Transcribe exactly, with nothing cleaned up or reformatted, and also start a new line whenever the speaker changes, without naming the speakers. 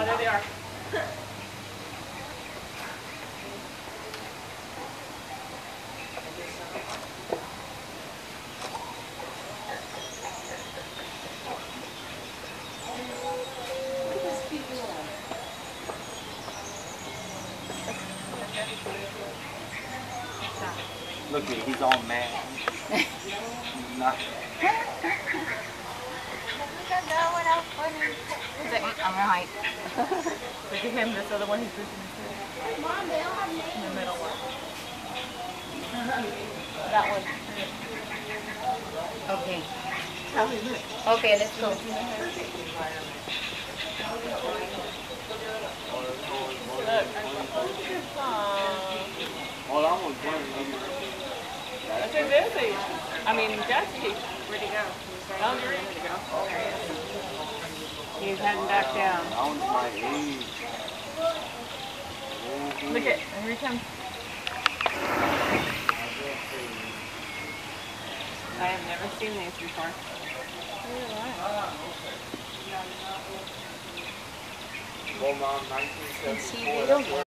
Oh, there they are.
Look at him, he's all mad. Not.
He's like, mm, I'm right.
Look at him, this other one, he's pushing his head.
Mom, they don't have names.
The middle one.
That one. Okay. Okay, let's go.
Look.
Well, I'm gonna join you.
That's too busy. I mean, Jesse. Where'd he go? Oh, you're ready to go. He's heading back down.
Down to my age.
Look at, here he comes. I have never seen these before.
Well, Mom, nineteen seventy-four.